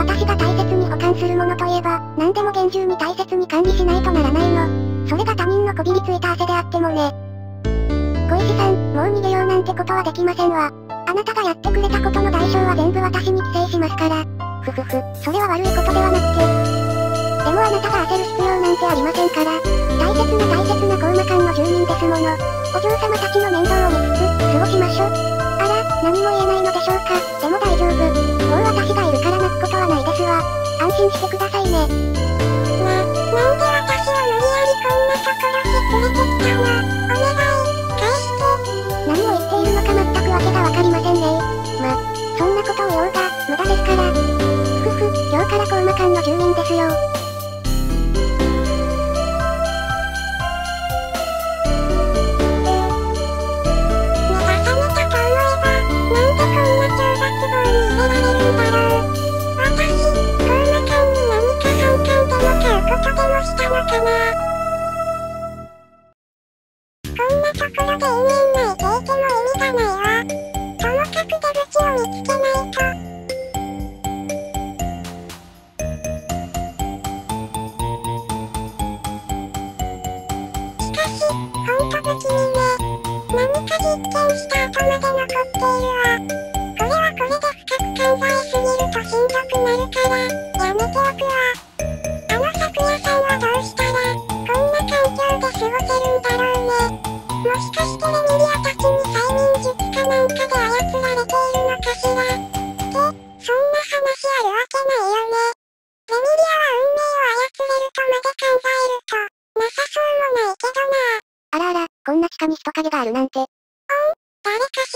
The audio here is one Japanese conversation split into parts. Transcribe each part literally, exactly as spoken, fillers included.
私が大切に保管するものといえば、何でも厳重に大切に管理しないとならないの。それが他人のこびりついた汗であってもね。小石さん、もう逃げようなんてことはできませんわ。あなたがやってくれたことの代償は全部私に寄生しますから。ふふふ、それは悪いことではなくて。でもあなたが焦る必要なんてありませんから。大切な大切なコウマ館の住人ですもの。お嬢様たちの面倒を見つつ、過ごしましょ。あら、何も言えないのでしょうか。でも大丈夫。もう私がいるから泣くことはないですわ。安心してくださいね。 な、なんで私を無理やりこんなところへ連れてきたの？お願い、返して。 何を言っているのか全くわけがわかりませんね。ま、そんなことを言おうが、無駄ですから。ふふ、今日からコウマ館の住人ですよ。こんな地下に人影があるなんて。おん、 誰かし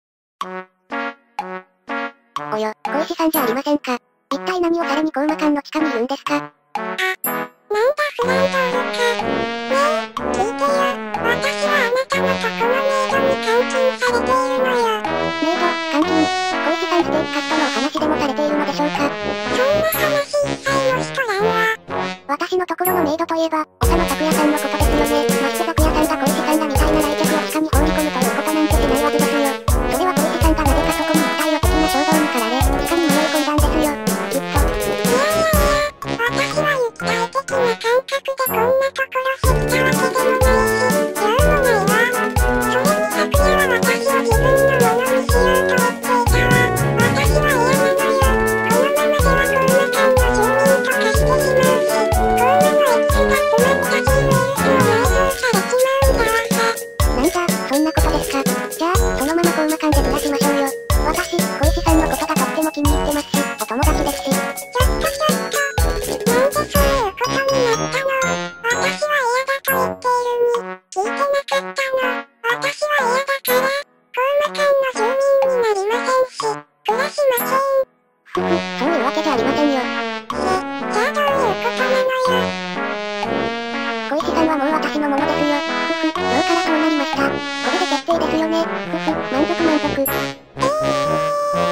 ら。およ、小石さんじゃありませんか。一体何をされにコウマ館の地下にいるんですか。 あ、なんだフランドールか。ねえ、聞いてよ。私はあなたのとこのメイドに監禁されているのよ。 メイド、監禁。小石さんステーキカットのお話でもされているのでしょうか。 そんな話一切のしとらんわ。 私のところのメイドといえば、長野拓也さんのことですよね。まして拓也さんが小石さんらみたいな来客を地下に放り込むということなんてしないはずですよ。それは小石さんがなぜかそこに肉体を的な衝動に駆られ、地下に迷い込んだんですよ。きっと。 いやいやいや、私は肉体的な感覚でこんなところへ来たわけでもないし、用もないわ。それに拓也は私を自分のものにしようと言っていたわ。私は嫌なのよ。このままではコウマ館の住人と化してしまうし、コウマのエキスが詰まったジーウイルスを内蔵されちまうんだわさ。 なんじゃ、そんなことですか。じゃあ、そのままコウマ館で暮らしましょうよ。私、小石さんのことがとっても気に入ってますし、お友達ですし。 ちょっとちょっと。なんでそういうことになったの？私は嫌だと言っているに、聞いてなかったの。私は嫌だから、コウマ館の住人になりませんし、暮らしません。 ふふ、そういうわけじゃありませんよ。 え、じゃあどういうことなのよ。 小石さんはもう私のものですよ。ふふ、今日からそうなりました。これで決定ですよね。ふふ、満足満足。 えー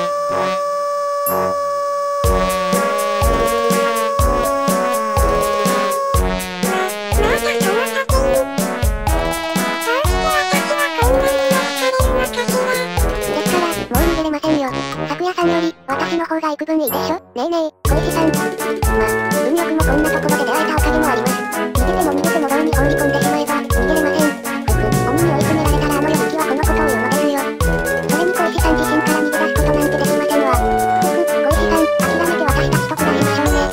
私の方が幾分いいでしょ。ねえねえ、小石さん。ま、運よくもこんなところで出会えたおかげもあります。逃げても逃げても牢に放り込んでしまえば、逃げれません。ふふ、鬼に追い詰められたらあの夜はこのことを言うのですよ。それに小石さん自身から逃げ出すことなんてできませんわ。ふふ、小石さん、諦めて私たちと暮らしましょうね。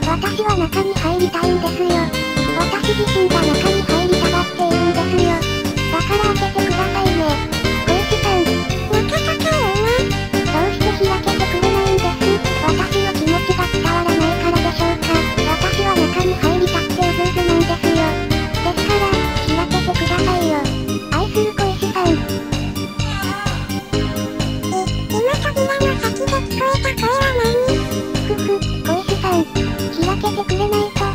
私は中に入りたいんですよ。私自身が中に入りたがっているんですよ。だから開けてくださいね。小石さん。 中とか言うな。 どうして開けてくれないんです？私の気持ちが伝わらないからでしょうか。私は中に入りたくてうずうずなんですよ。ですから、開けてくださいよ。愛する小石さん。 い、今扉の先で聞こえた声は何？ ふふ、小石さん。開けてくれないと。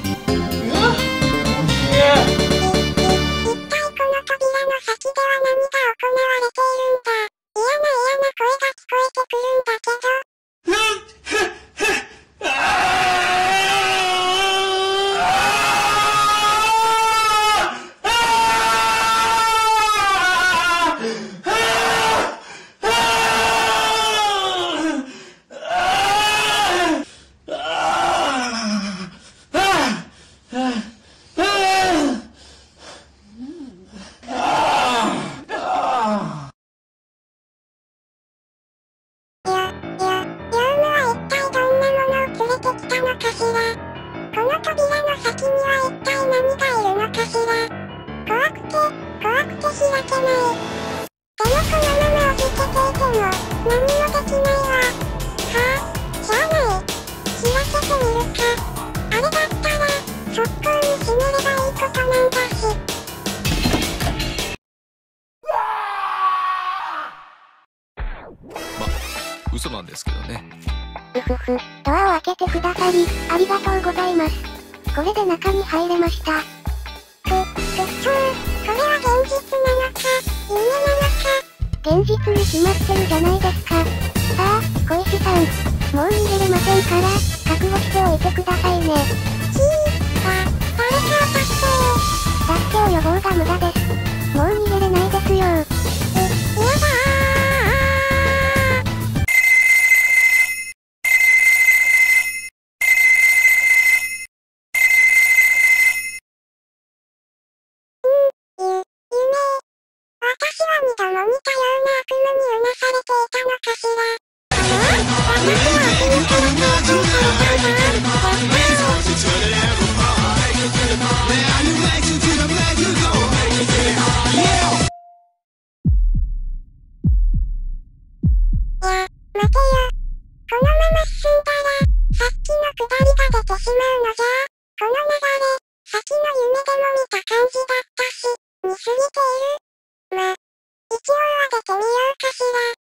嘘なんですけどね。 うふふ、ドアを開けてくださり、ありがとうございます。これで中に入れました。 く、くっそー、これは現実なのか、夢なのか。 現実に決まってるじゃないですか。さあ、小石さん、もう逃げれませんから、覚悟しておいてくださいね。 ちー、だ、誰かを助け助けを呼ぼうが無駄です。もう逃げれないですよ。い、 嫌だー。ま、一応は出てみようかしら。